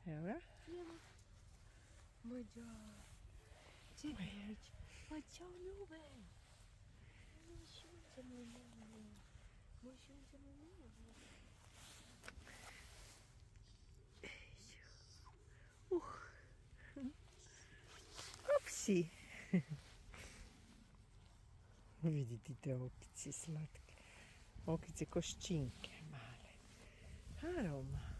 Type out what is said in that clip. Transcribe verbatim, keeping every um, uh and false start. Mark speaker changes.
Speaker 1: Evo ga.
Speaker 2: Moj đo. Čekaj, pa čao ljube. Moj šunče moj moj. Moj šunče moj moj.
Speaker 1: Uh. Opsi. Vidite te okice slatke. Okice koščinke male. Aroma.